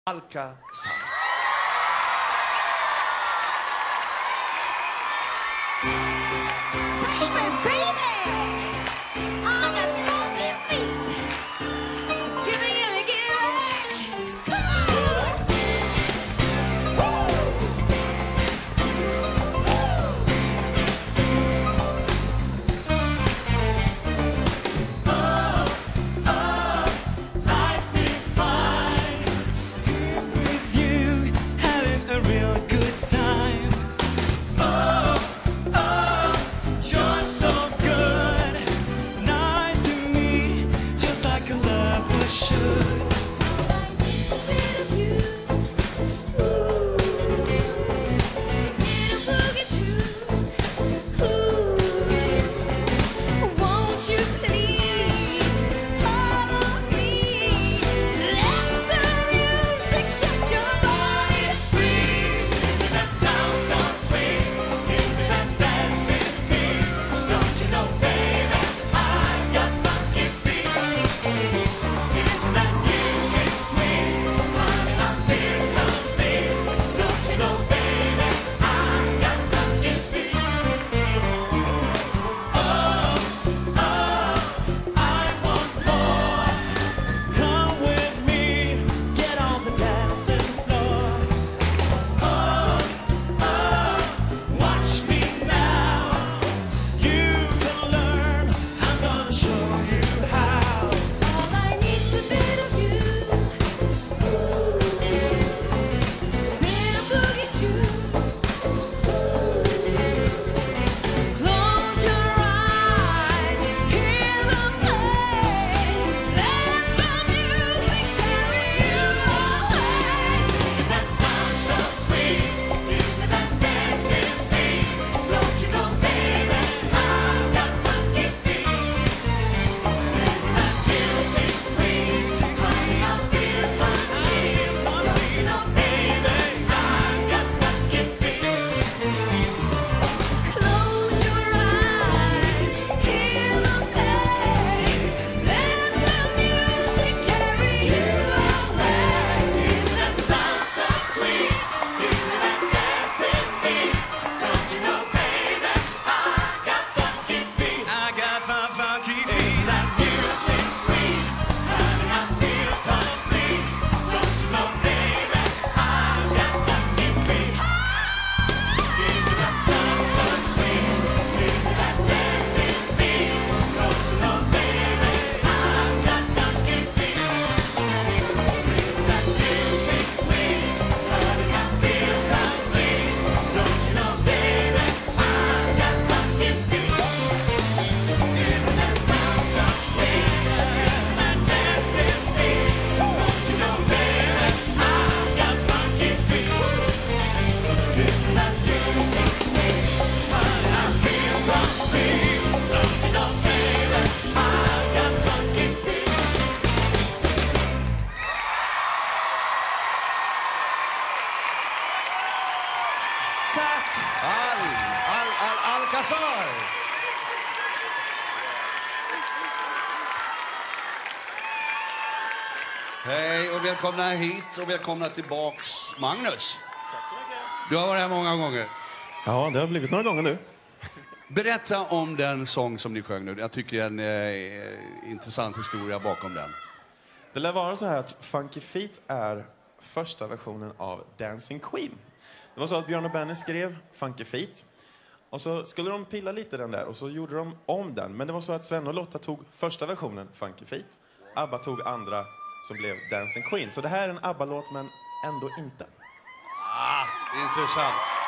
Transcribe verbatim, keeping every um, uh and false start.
Alcazar. Tack! Al, al, al, Alcazar! Hej och välkomna hit och välkomna tillbaks, Magnus. Tack så mycket. Du har varit här många gånger. Ja, det har blivit några gånger nu. Berätta om den sång som ni sjöng nu. Jag tycker det är en eh, intressant historia bakom den. Det lär vara så här att Funky Feet är första versionen av Dancing Queen. Det var så att Björn och Benny skrev Funky Feet. Och så skulle de pilla lite den där och så gjorde de om den. Men det var så att Sven och Lotta tog första versionen Funky Feet. ABBA tog andra som blev Dancing Queen. Så det här är en ABBA-låt men ändå inte. Ah, intressant.